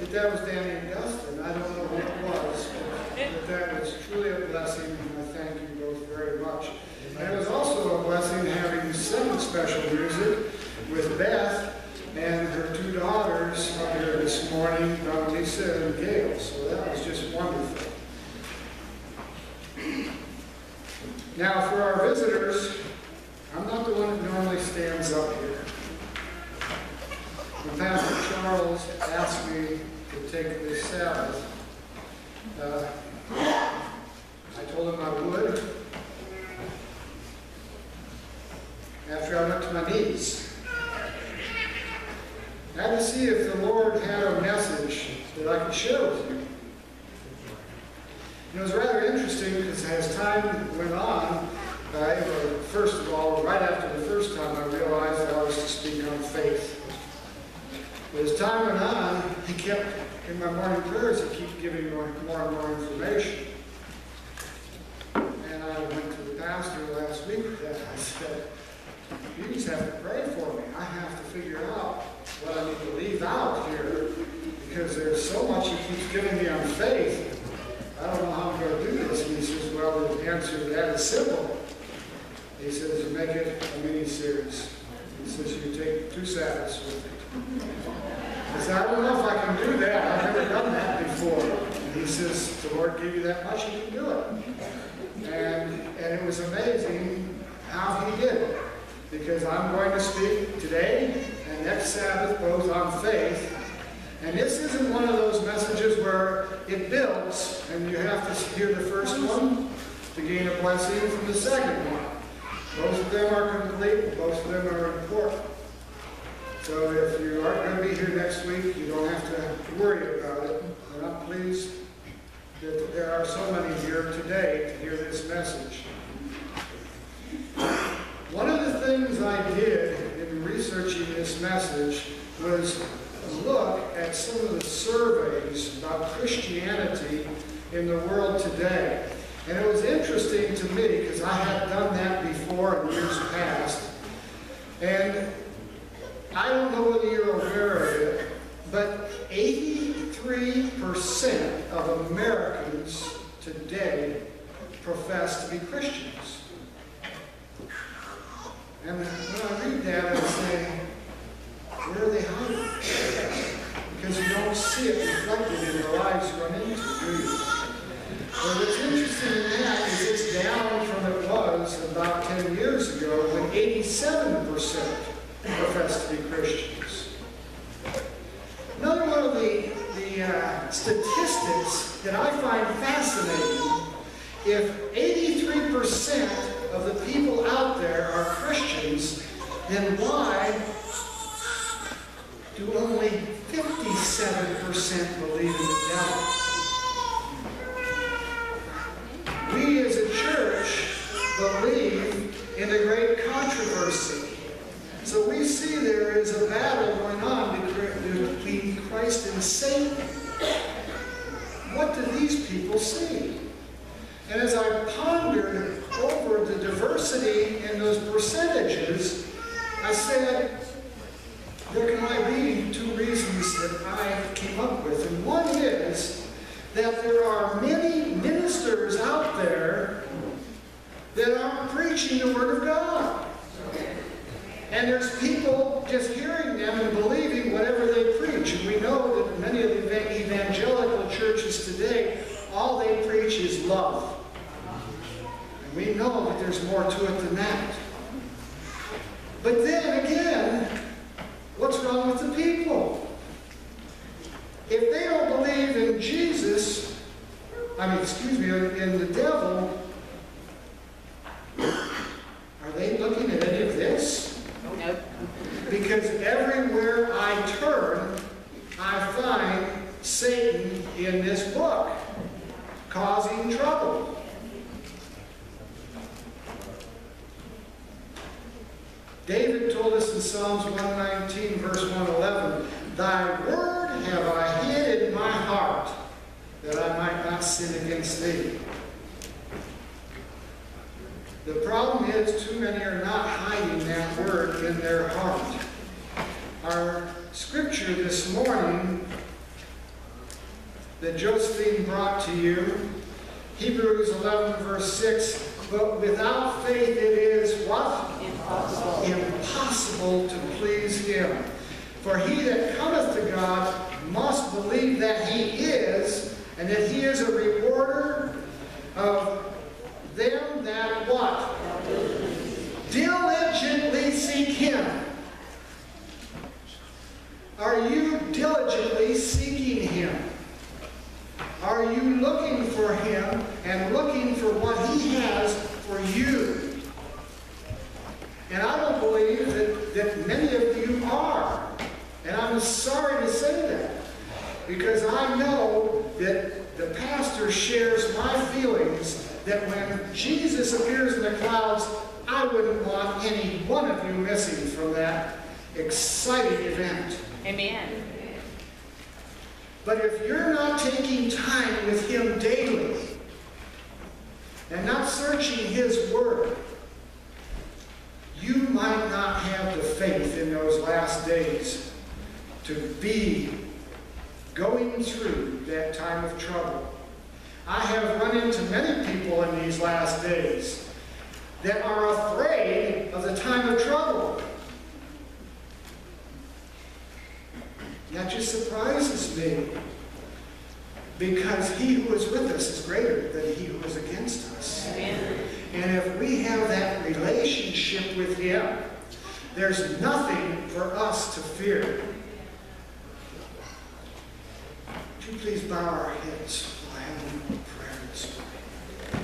If that was Danny and Dustin, I don't know who it was, but that was truly a blessing, and I thank you both very much. And it was also a blessing having second special music with Beth and her two daughters up here this morning, Lisa and Gail, so that was just wonderful. Now for our visitors, I'm not the one that normally stands up here. When Pastor Charles asked me to take this Sabbath, I told him I would. After I went to my knees, I had to see if the Lord had a message that I could share with you. It was rather interesting because as time went on, first of all, right after the first time, I realized that I was to speak on faith. But as time went on, he kept, in my morning prayers, he kept giving me more and more information. And I went to the pastor last week with that. I said, you just have to pray for me. I have to figure out what I need to leave out here because there's so much he keeps giving me on faith. I don't know how I'm going to do this. And he says, well, the answer to that is simple. He says, you make it a mini-series. He says, you take 2 Sabbaths with it. I said, I don't know if I can do that. I've never done that before. And he says, the Lord gave you that much, you can do it. And it was amazing how he did it. Because I'm going to speak today and next Sabbath both on faith. And this isn't one of those messages where it builds and you have to hear the first one to gain a blessing from the second one. Both of them are complete, both of them are important. So if you aren't going to be here next week, you don't have to worry about it. And I'm pleased that there are so many here today to hear this message. One of the things I did in researching this message was look at some of the surveys about Christianity in the world today. And it was interesting to me because I had done that before in years past. And I don't know whether you're aware of it, but 83% of Americans today profess to be Christians. And when I read that, I say, where are they hiding? Because you don't see it reflected in the lives you run into, do you? But what's interesting in that is it's down from it was about 10 years ago when 87% professed to be Christians. Another one of the statistics that I find fascinating, if 83% of the people out there are Christians, then why do only 57% believe in the devil? We as a church believe in the great controversy. So we see there is a battle going on between Christ and Satan. What do these people see? And as I pondered over the diversity in those percentages, I said, there can I be 2 reasons that I came up with. And one is that there are many ministers out there that aren't preaching the Word of God. And there's people just hearing them and believing whatever they preach. And we know that many of the evangelical churches today, all they preach is love. And we know that there's more to it than that. But then again, what's wrong with the people? If they don't believe in Jesus, in the devil, are they looking at any of this? Nope. Because everywhere I turn, I find Satan in this book, causing trouble. David told us in Psalms 119, verse 111, Thy word have I hid in my heart, that I might not sin against thee. The problem is, too many are not hiding that word in their heart. Our scripture this morning that Josephine brought to you. Hebrews 11, verse 6. But without faith it is what? Impossible. Impossible to please Him. For he that cometh to God must believe that He is, and that He is a rewarder of them that what? Diligently seek Him. Are you diligently seeking Him? Are you looking for Him and looking for what He has for you? And I don't believe that many of you are. And I'm sorry to say that, because I know that the pastor shares my feelings that when Jesus appears in the clouds, I wouldn't want any one of you missing from that exciting event. Amen. But if you're not taking time with Him daily and not searching His Word, you might not have the faith in those last days to be going through that time of trouble. I have run into many people in these last days that are afraid of the time of trouble. That just surprises me, because He who is with us is greater than he who is against us. Amen. And if we have that relationship with Him, there's nothing for us to fear. Would you please bow our heads while I have a little prayer this morning?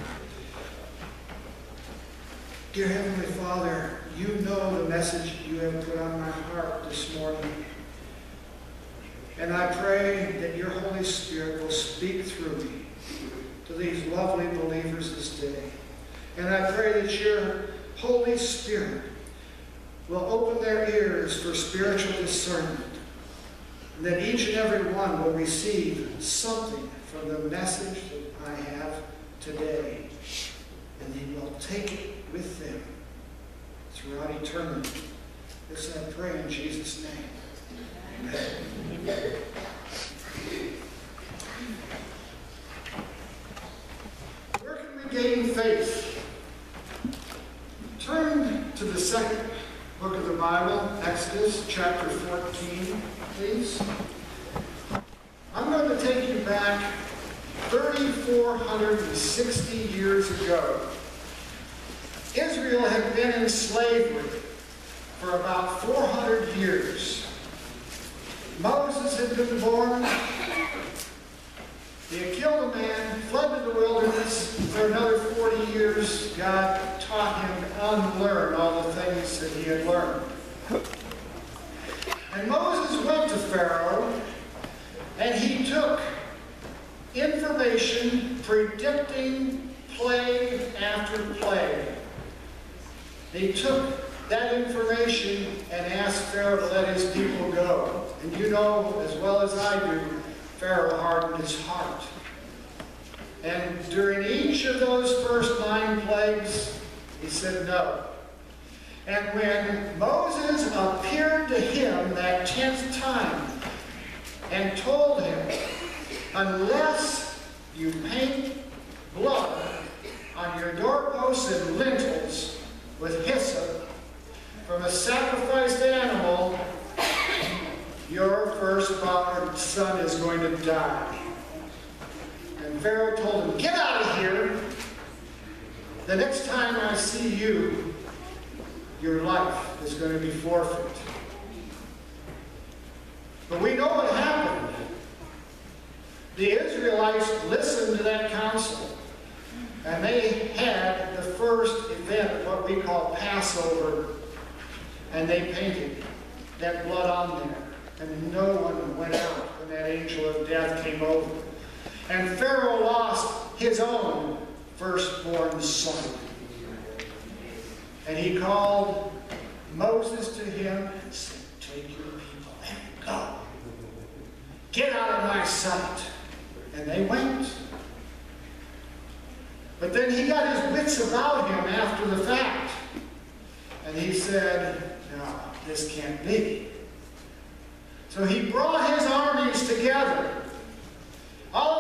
Dear Heavenly Father, you know the message you have put on my heart this morning. And I pray that your Holy Spirit will speak through me to these lovely believers this day. And I pray that your Holy Spirit will open their ears for spiritual discernment, and that each and every one will receive something from the message that I have today, and they will take it with them throughout eternity. This I pray in Jesus' name. Amen. Where can we gain faith? Turn to the second book of the Bible, Exodus chapter 14, please. I'm going to take you back 3,460 years ago. Israel had been in slavery for about 400 years. Moses had been born. He had killed a man, fled to the wilderness. For another 40 years, God taught him to unlearn all the things that he had learned. And Moses went to Pharaoh, and he took information predicting plague after plague. He took that information and asked Pharaoh to let his people go. And you know as well as I do, Pharaoh hardened his heart. And during each of those first 9 plagues, he said no. And when Moses appeared to him that 10th time and told him, unless you paint blood on your doorposts and lintels with hyssop from a sacrificed animal, your firstborn son is going to die. And Pharaoh told him, get out of here. The next time I see you, your life is going to be forfeit. But we know what happened. The Israelites listened to that counsel, and they had the first event, what we call Passover, and they painted that blood on there. And no one went out when that angel of death came over. And Pharaoh lost his own firstborn son. And he called Moses to him and said, take your people and go. Get out of my sight. And they went. But then he got his wits about him after the fact. And he said, no, this can't be. So he brought his armies together. All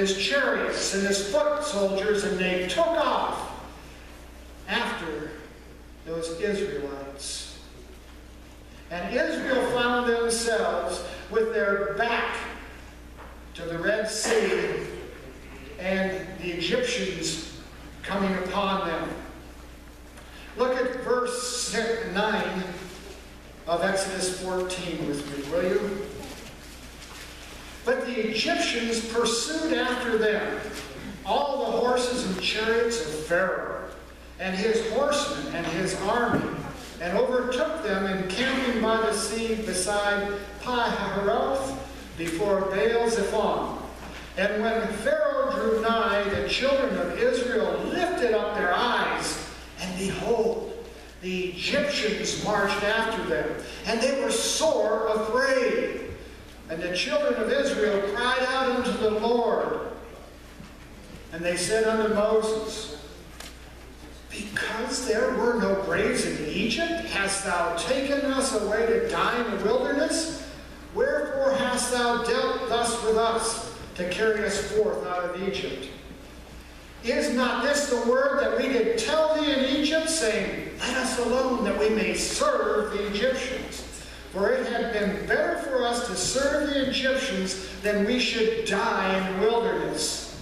his chariots and his foot soldiers, and they took off after those Israelites. And Israel found themselves with their back to the Red Sea and the Egyptians coming upon them. Look at verse 9 of Exodus 14 with me, will you? But the Egyptians pursued after them all the horses and chariots of Pharaoh and his horsemen and his army, and overtook them encamping by the sea beside Pi-hahiroth before Baal-zephon. And when Pharaoh drew nigh, the children of Israel lifted up their eyes, and behold, the Egyptians marched after them, and they were sore afraid. And the children of Israel cried out unto the Lord. And they said unto Moses, Because there were no graves in Egypt, hast thou taken us away to die in the wilderness? Wherefore hast thou dealt thus with us, to carry us forth out of Egypt? Is not this the word that we did tell thee in Egypt, saying, Let us alone, that we may serve the Egyptians? For it had been better for us to serve the Egyptians than we should die in the wilderness.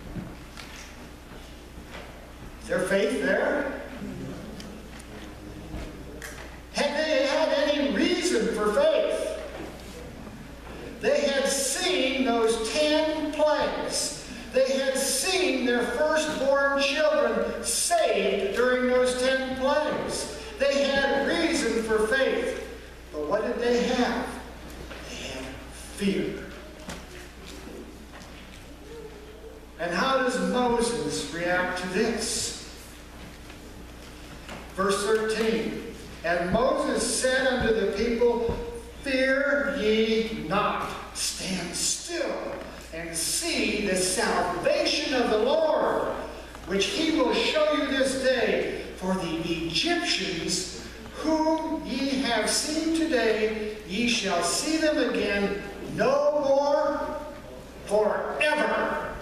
Is there faith there? Had they had any reason for faith? They had seen those 10 plagues. They had seen their firstborn children saved during those 10 plagues. They had reason for faith. But what did they have? They had fear. And how does Moses react to this? Verse 13. And Moses said unto the people, Fear ye not, stand still, and see the salvation of the Lord, which he will show you this day. For the Egyptians whom ye have seen today, ye shall see them again no more forever.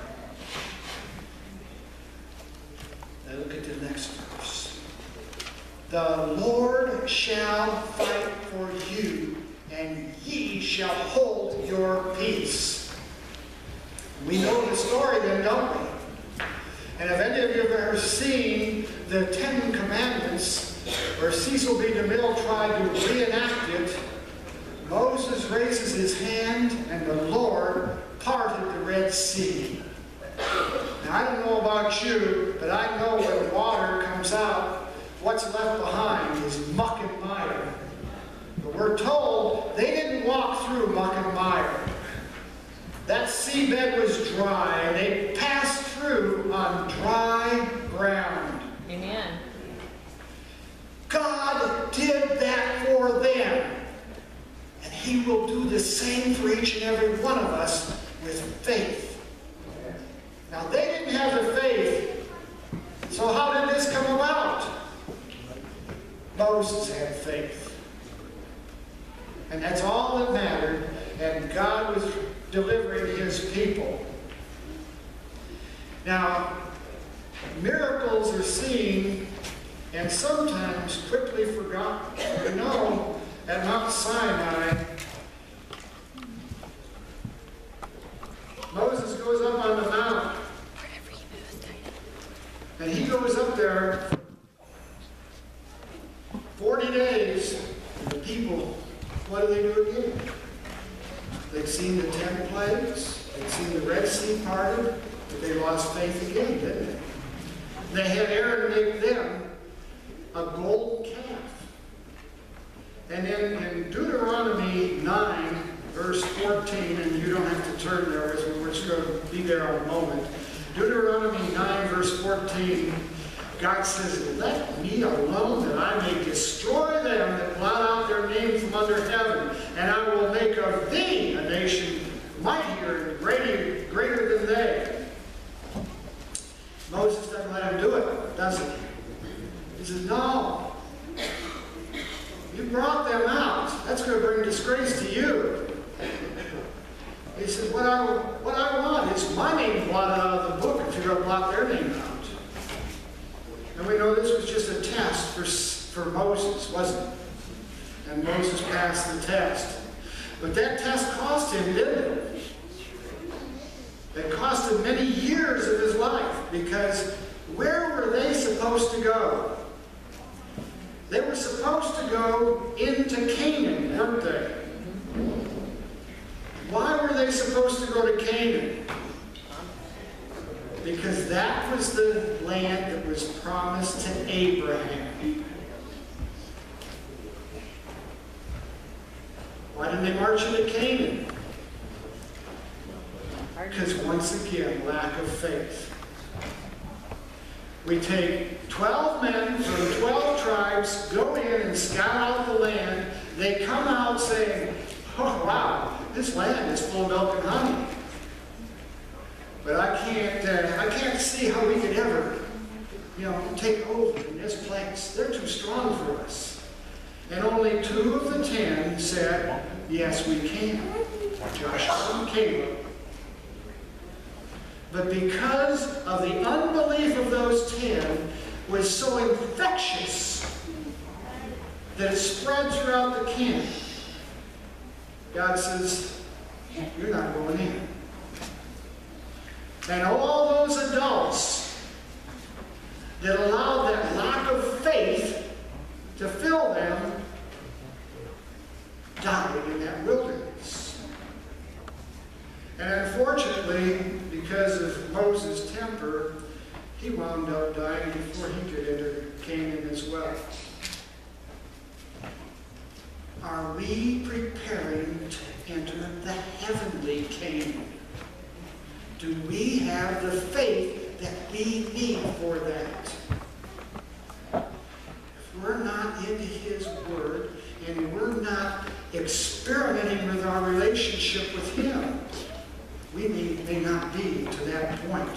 Now look at the next verse. The Lord shall fight for you, and ye shall hold your peace. We know the story then, don't we? And if any of you have ever seen the 10 Commandments, where Cecil B. DeMille tried to reenact it, Moses raises his hand and the Lord parted the Red Sea. Now I don't know about you, but I know when water comes out, what's left behind is muck and mire. But we're told they didn't walk through muck and mire. That seabed was dry, and they passed through on dry ground. Amen. God did that for them. And he will do the same for each and every one of us with faith. Now, they didn't have the faith, so how did this come about? Moses had faith. And that's all that mattered, and God was delivering his people. Now, miracles are seen and sometimes quickly forgotten. You know, at Mount Sinai, Moses goes up on the mountain, and he goes up there for 40 days, and the people, what do they do again? They'd seen the 10 plagues, they'd seen the Red Sea parted, but they lost faith again, didn't they? They had Aaron make them a golden calf. And in Deuteronomy 9, verse 14, and you don't have to turn there with me, we're just going to be there in a moment. Deuteronomy 9, verse 14, God says, Let me alone, that I may destroy them that blot out their name from under heaven, and I will make of thee a nation mightier and greater than they. Moses doesn't let him do it, does he? He says, No. You brought them out. That's going to bring disgrace to you. He said, what I want gets my name blotted out of the book if you're going to blot their name out. And we know this was just a test for Moses, wasn't it? And Moses passed the test. But that test cost him, didn't it? It cost him many years of his life, because where were they supposed to go? They were supposed to go into Canaan, weren't they? Why were they supposed to go to Canaan? Because that was the land that was promised to Abraham. Why didn't they march into Canaan? Because once again, lack of faith. We take 12 men from 12 tribes, go in and scout out the land. They come out saying, oh wow, this land is full of milk and honey. But I can't see how we could ever, take over in this place. They're too strong for us. And only 2 of the 10 said, yes, we can. Joshua and Caleb. But because of the unbelief of those 10 was so infectious that it spread throughout the camp, God says, you're not going in. And all those adults that allowed that lack of faith to fill them died in that wilderness. And unfortunately, because of Moses' temper, he wound up dying before he could enter Canaan as well. Are we preparing to enter the heavenly Canaan? Do we have the faith that we need for that? If we're not into His Word and we're not experimenting with our relationship with Him, we may not be to that point.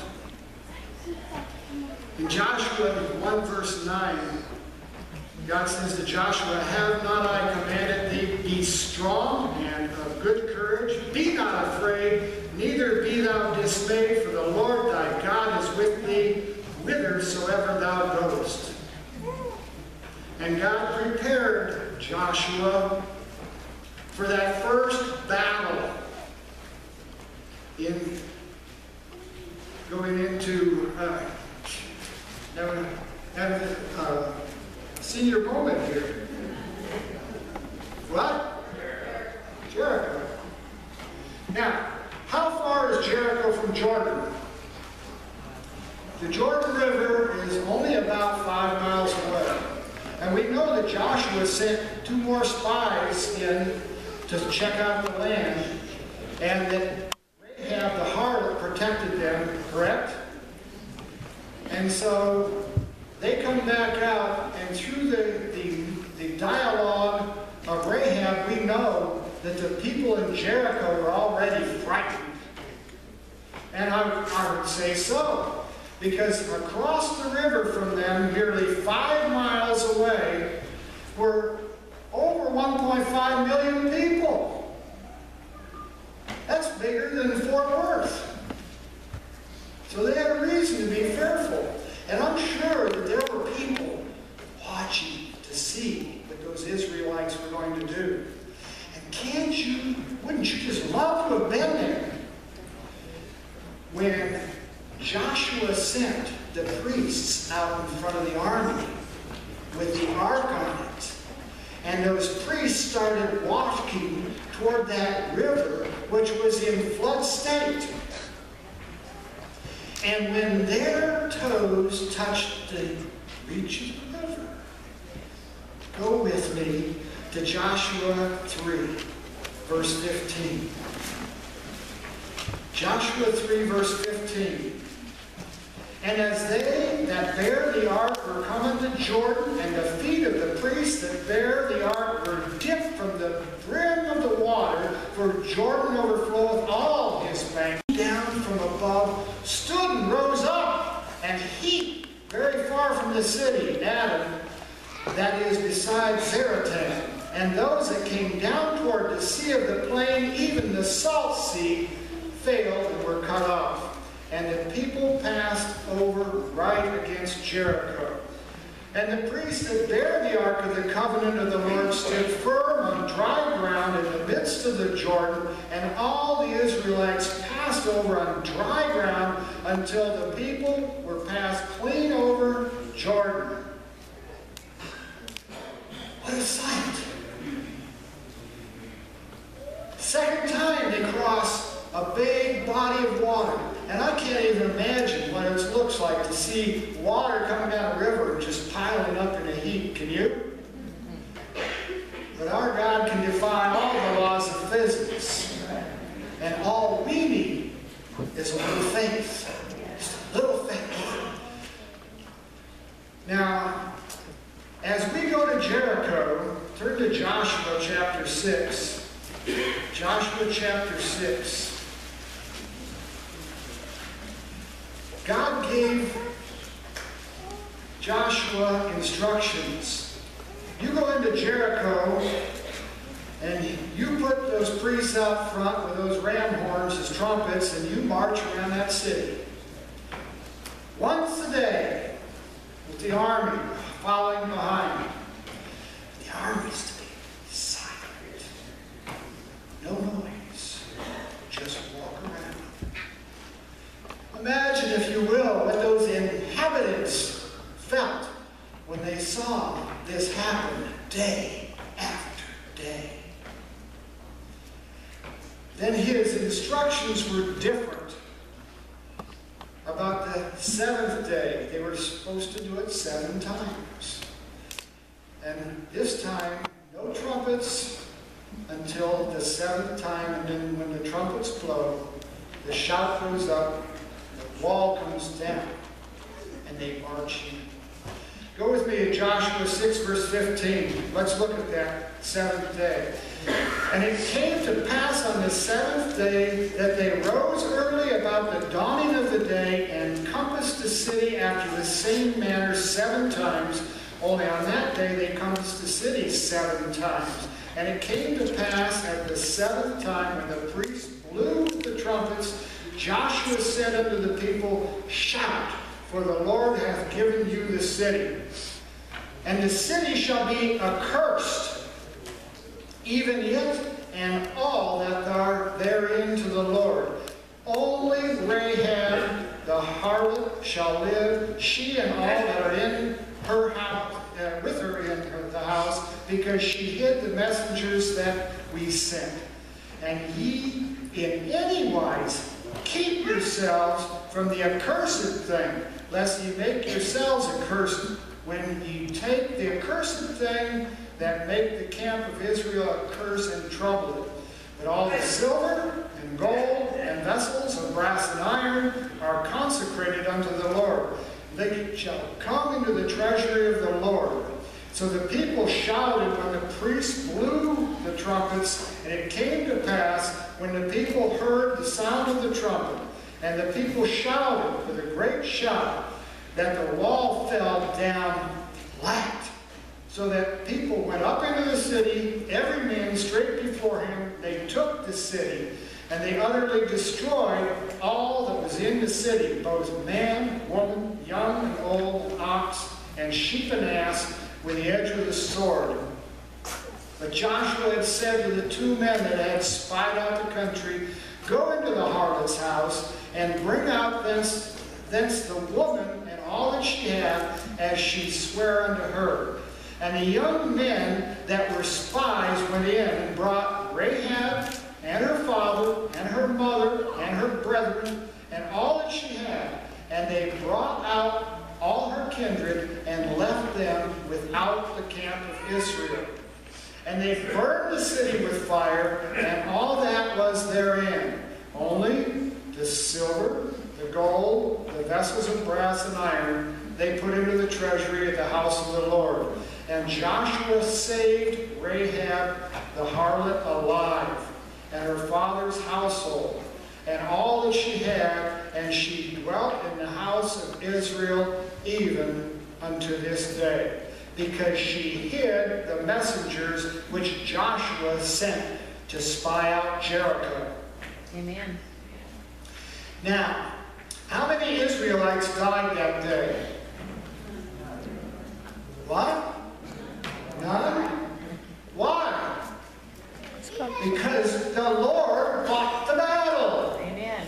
In Joshua 1 verse 9, God says to Joshua, have not I commanded thee, be strong and of good courage, be not afraid, neither be thou dismayed, for the Lord thy God is with thee, whithersoever thou goest. And God prepared Joshua for that first battle in going into senior moment here. What? Jericho. Now, how far is Jericho from Jordan? The Jordan River is only about 5 miles away. And we know that Joshua sent 2 more spies in to check out the land, and that Rahab the harlot protected them, correct? And so they come back out, and through the dialogue of Rahab, we know that the people in Jericho were already frightened. And I would say so, because across the river from them, nearly 5 miles away, were over 1.5 million people. That's bigger than Fort Worth. So they had a reason to be fearful. And I'm sure that there were people watching to see what those Israelites were going to do. And wouldn't you just love to have been there when Joshua sent the priests out in front of the army with the ark on it. And those priests started walking toward that river, which was in flood state. And when their toes touched the reach of the river, go with me to Joshua 3, verse 15. Joshua 3, verse 15. And as they that bear the ark were coming to Jordan, and the feet of the priests that bear the ark were dipped from the brim of the water, for Jordan overfloweth all his banks, down from above, stood and rose up, and heaped very far from the city, Adam, that is beside Zaretan. And those that came down toward the sea of the plain, even the salt sea, failed and were cut off. And the people passed over right against Jericho. And the priests that bare the ark of the covenant of the Lord stood firm on dry ground in the midst of the Jordan, and all the Israelites passed over on dry ground until the people were passed clean over Jordan. What a sight! Second time they cross a big body of water. And I can't even imagine what it looks like to see water coming down a river and just piling up in a heap. Can you? But our God can defy all the laws of physics. And all we need is a little faith. Just a little faith. Now, as we go to Jericho, turn to Joshua chapter 6. Joshua chapter 6. God gave Joshua instructions. You go into Jericho and you put those priests out front with those ram horns as trumpets, and you march around that city. Once a day, with the army following behind. The army's to be silent. No noise. Just walk around. Imagine, if you will, what those inhabitants felt when they saw this happen day after day. Then his instructions were different about the seventh day. They were supposed to do it 7 times. And this time, no trumpets until the 7th time, and then when the trumpets blow, the shout goes up, the wall comes down, and they march in. Go with me to Joshua 6, verse 15. Let's look at that 7th day. And it came to pass on the 7th day that they rose early about the dawning of the day and compassed the city after the same manner 7 times. Only on that day they compassed the city 7 times. And it came to pass at the 7th time, when the priests blew the trumpets, Joshua said unto the people, Shout, for the Lord hath given you the city. And the city shall be accursed, even it and all that are therein to the Lord. Only Rahab the harlot shall live, she and all that are in her house, with her in the house, because she hid the messengers that we sent. And ye in any wise keep yourselves from the accursed thing, lest ye make yourselves accursed when ye take the accursed thing that make the camp of Israel a curse and trouble it. But all the silver and gold and vessels of brass and iron are consecrated unto the Lord. They shall come into the treasury of the Lord. So the people shouted when the priests blew the trumpets, and it came to pass, when the people heard the sound of the trumpet, and the people shouted with a great shout, that the wall fell down flat, so that people went up into the city, every man straight before him. They took the city, and they utterly destroyed all that was in the city, both man, woman, young and old, ox, and sheep and ass, with the edge of the sword. But Joshua had said to the 2 men that had spied out the country, Go into the harlot's house, and bring out thence the woman and all that she had, as she sware unto her. And the young men that were spies went in and brought Rahab and her father and her mother and her brethren and all that she had. And they brought out all her kindred and left them without the camp of Israel. And they burned the city with fire and all that was therein. Only the silver, the gold, the vessels of brass and iron, they put into the treasury of the house of the Lord. And Joshua saved Rahab the harlot alive, and her father's household, and all that she had, and she dwelt in the house of Israel even unto this day, because she hid the messengers which Joshua sent to spy out Jericho. Amen. Now, how many Israelites died that day? What? None? Why? Because the Lord fought the battle. Amen.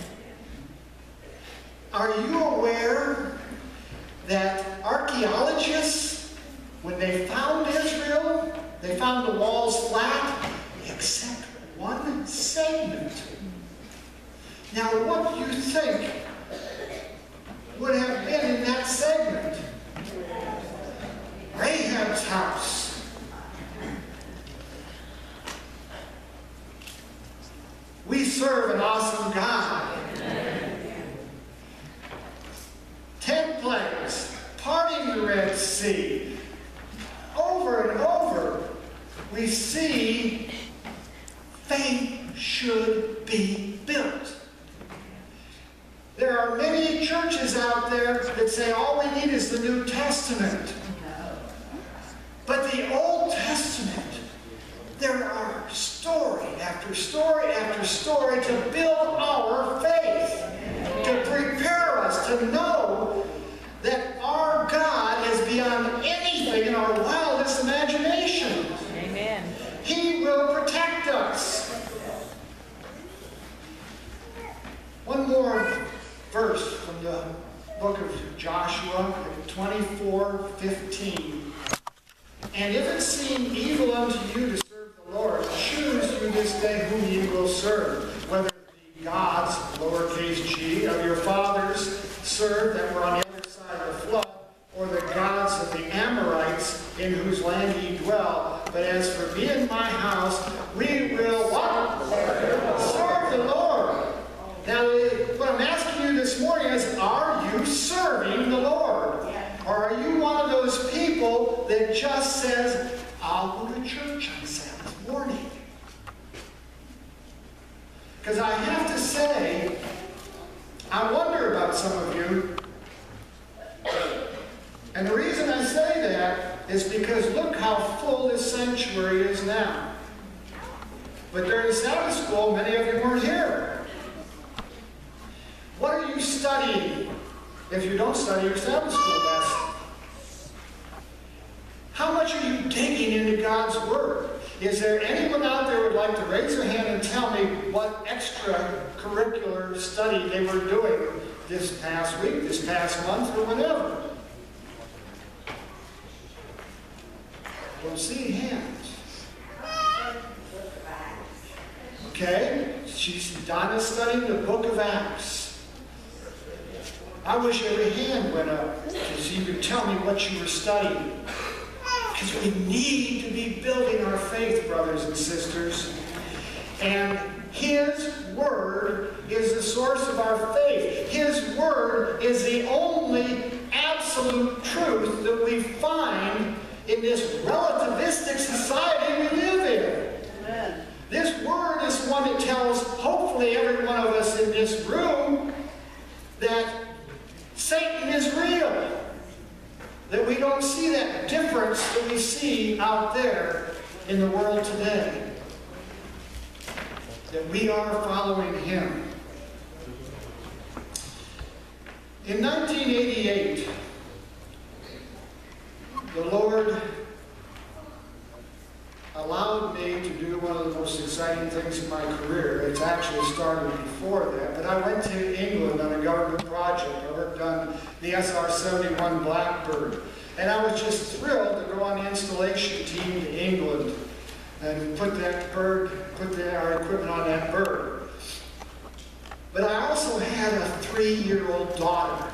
Are you aware that archaeologists, when they found Israel, they found the walls flat, except one segment? Now, what do you think would have been in that segment? Rahab's house. We serve an awesome God. 10 plagues, parting the Red Sea. Over and over, we see faith should be built. There are many churches out there that say all we need is the New Testament. But the Old Testament, there are story after story after story to build our faith, to prepare us to know that our God is beyond anything in our wildest imagination. Amen. He will protect us. One more verse from the book of Joshua, 24:15. And if it seem evil unto you to serve the Lord, choose you this day whom ye will serve, whether it be gods, lowercase g, of your fathers served that were on the other side of the flood, or the gods of the Amorites in whose land ye dwell. But as for me and my house, we will what? Serve the Lord. Now, what I'm asking you this morning is, are you serving the Lord? Or are you one of those people that just says, I'll go to church on Sabbath morning? Because I have to say, I wonder about some of you. And the reason I say that is because look how full this sanctuary is now. But during Sabbath school, many of you weren't here. What are you studying if you don't study your Sabbath school lesson? How much are you digging into God's Word? Is there anyone out there who would like to raise their hand and tell me what extracurricular study they were doing this past week, this past month, or whatever? Don't see hands. Okay, Donna's studying the book of Acts. I wish every hand went up so you could tell me what you were studying. Because we need to be building our faith, brothers and sisters. And His Word is the source of our faith. His Word is the only absolute truth that we find in this relativistic society we live in. Amen. This Word is one that tells, hopefully, every one of us in this room that Satan is real. That we don't see that difference that we see out there in the world today. That we are following Him. In 1988, the Lord allowed me to do one of the most exciting things in my career. It's actually started before that, but I went to England on a government project. I worked on the SR-71 Blackbird, and I was just thrilled to go on the installation team to England and put our equipment on that bird. But I also had a 3-year-old daughter.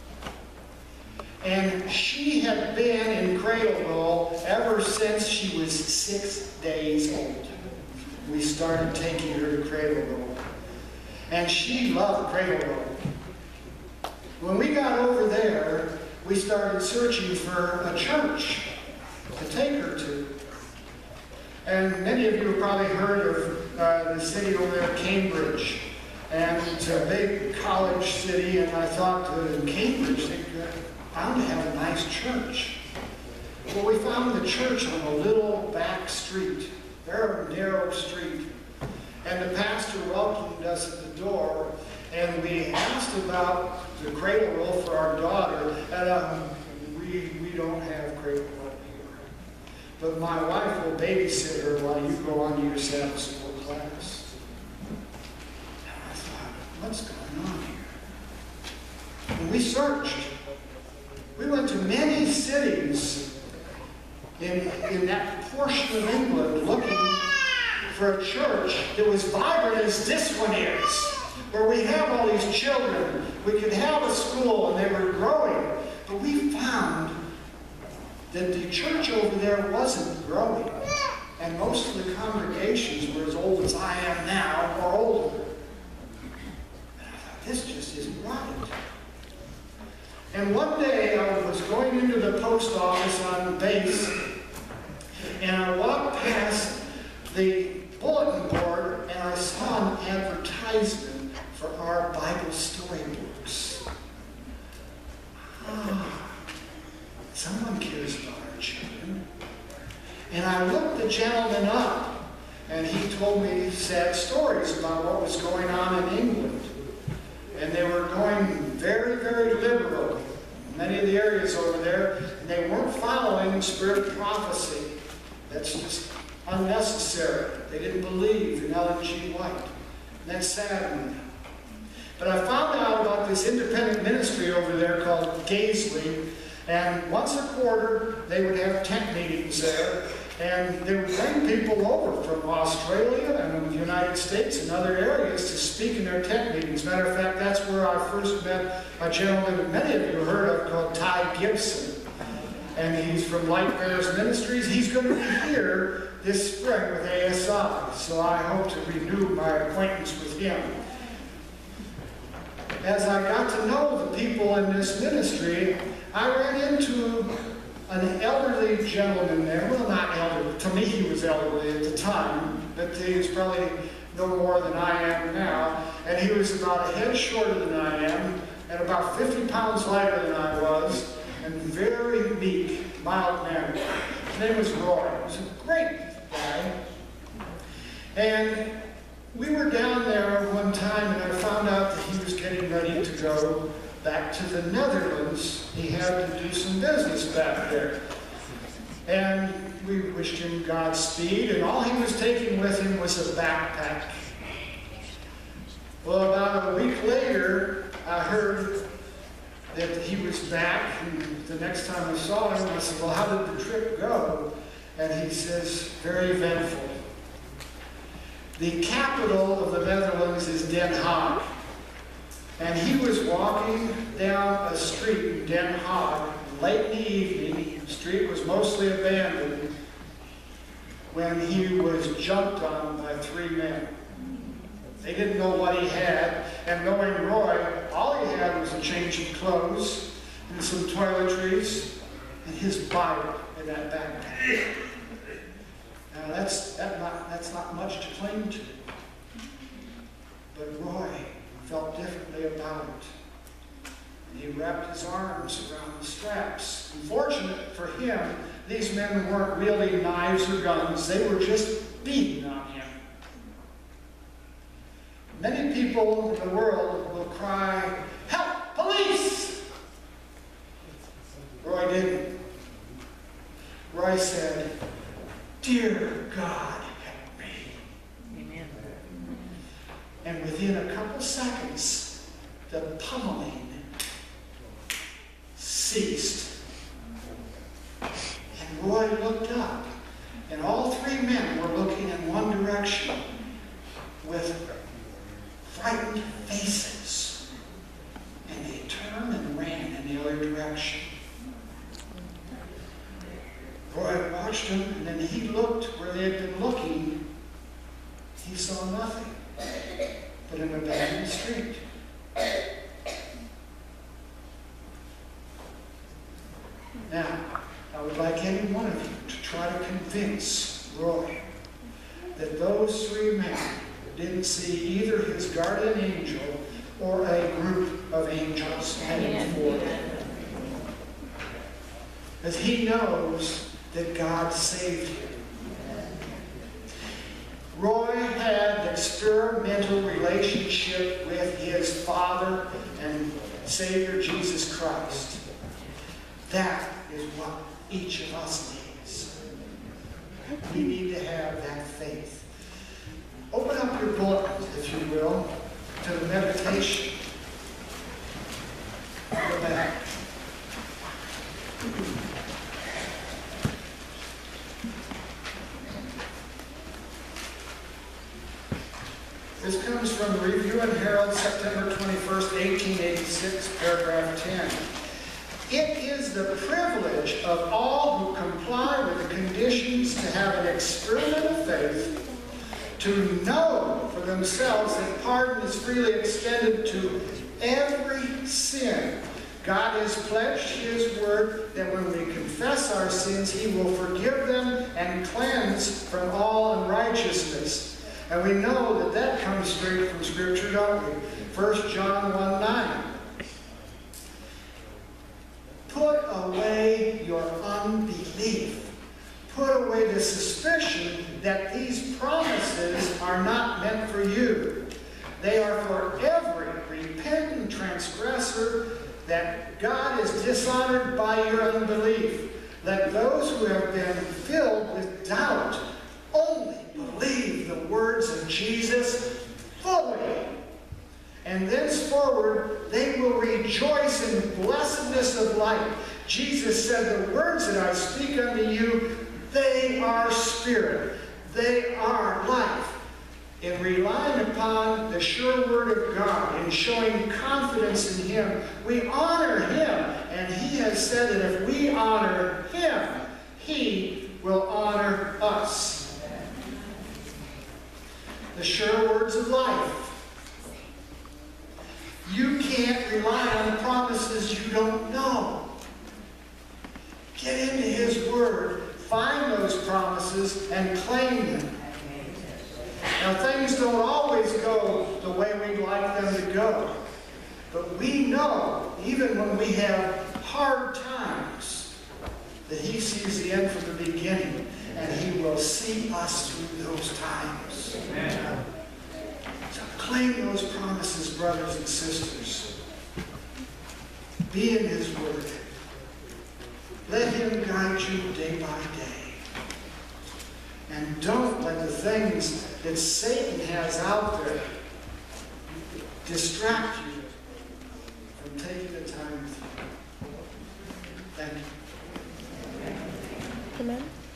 And she had been in cradle roll ever since she was 6 days old. We started taking her to cradle roll. And she loved cradle roll. When we got over there, we started searching for a church to take her to. And many of you have probably heard of the city over there, Cambridge. And it's a big college city, and I thought Cambridge, they're bound to have a nice church. Well, we found the church on a little back street, very narrow street. And the pastor welcomed us at the door, and we asked about the cradle roll for our daughter, and we don't have cradle roll here. But my wife will babysit her while you go on to your Sabbath school class. And I thought, what's going on here? And we searched. We went to many cities in that portion of England looking for a church that was vibrant as this one is, where we have all these children. We could have a school and they were growing. But we found that the church over there wasn't growing. And most of the congregations were as old as I am now or older. And I thought, this just isn't right. And one day I was going into the post office on base, and I walked past the bulletin board and I saw an advertisement for our Bible storybooks. Someone cares about our children. And I looked the gentleman up, and he told me sad stories about what was going on in England. And they were going very, very liberal in many of the areas over there, and they weren't following spirit prophecy. That's just unnecessary. They didn't believe in Ellen G. White. And that saddened me. But I found out about this independent ministry over there called Gaisley, and once a quarter they would have tent meetings there, and they would bring people over from Australia and the United States and other areas to speak in their tent meetings. Matter of fact, that's where I first met a gentleman that many of you heard of called Ty Gibson. And he's from Light Bearers Ministries. He's going to be here this spring with ASI, so I hope to renew my acquaintance with him. As I got to know the people in this ministry, I ran into an elderly gentleman there. Well, not elderly. To me, he was elderly at the time, but he was probably no more than I am now. And he was about a head shorter than I am, and about 50 pounds lighter than I was, and very meek, mild-mannered. His name was Roy. He was a great guy. And we were down there one time, and I found out that he was getting ready to go back to the Netherlands. He had to do some business back there. And we wished him Godspeed, and all he was taking with him was a backpack. Well, about a week later, I heard that he was back, and the next time I saw him, I said, well, how did the trip go? And he says, very eventful. The capital of the Netherlands is Den Haag. And he was walking down a street in Den Haag late in the evening. The street was mostly abandoned when he was jumped on by 3 men. They didn't know what he had, and knowing Roy, all he had was a change of clothes and some toiletries and his Bible in that backpack. Now that's not much to cling to. But Roy felt differently about it. And he wrapped his arms around the straps. Unfortunate for him, these men weren't really knives or guns. They were just beating on him. Many people in the world will cry, "Help! Police!" Roy didn't. Roy said, "Dear God, help me." Amen. And within a couple seconds, the pummeling ceased. And Roy looked up, and all 3 men were looking in one direction with frightened faces. And they turned and ran in the other direction. Roy watched them, and then he looked where they had been looking. He saw nothing but an abandoned street. Now, I would like any one of you to try to convince Roy that those 3 men didn't see either his guardian angel or a group of angels heading for him. Because he knows that God saved him. Roy had experienced experimental relationship with his Father and Savior Jesus Christ. That is what each of us needs. We need to have that faith. Open up your bulletins, if you will, to the meditation. Go back. This comes from the Review and Herald, September 21st, 1886, paragraph 10. It is the privilege of all who comply with the conditions to have an experiment of faith, to know for themselves that pardon is freely extended to every sin. God has pledged his word that when we confess our sins, he will forgive them and cleanse from all unrighteousness. And we know that that comes straight from Scripture, don't we? 1 John 1:9. Put away your unbelief. Put away the suspicion that these promises are not meant for you. They are for every repentant transgressor, that God is dishonored by your unbelief. Let those who have been filled with doubt only believe the words of Jesus fully. And thenceforward they will rejoice in blessedness of life. Jesus said, the words that I speak unto you, they are spirit. They are life. In relying upon the sure word of God, in showing confidence in him, we honor him. And he has said that if we honor him, he will honor us. The sure words of life. You can't rely on promises you don't know. Get into his word, find those promises, and claim them. Now, things don't always go the way we'd like them to go. But we know, even when we have hard times, that he sees the end from the beginning, and he will see us through those times. Amen. So claim those promises, brothers and sisters. Be in his word. Let him guide you day by day. And don't let the things that Satan has out there distract you from taking the time with you. Thank you. Amen.